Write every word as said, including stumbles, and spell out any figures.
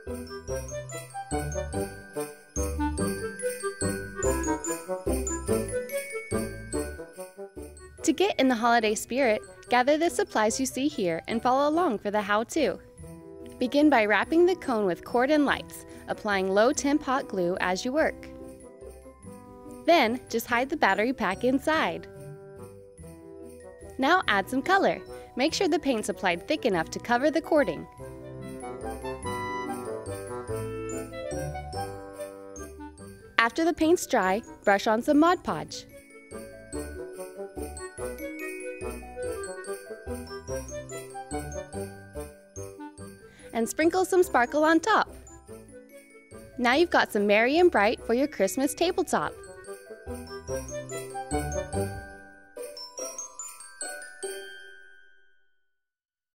To get in the holiday spirit, gather the supplies you see here and follow along for the how-to. Begin by wrapping the cone with cord and lights, applying low-temp hot glue as you work. Then, just hide the battery pack inside. Now add some color. Make sure the paint's applied thick enough to cover the cording. After the paint's dry, brush on some Mod Podge. And sprinkle some sparkle on top. Now you've got some merry and bright for your Christmas tabletop.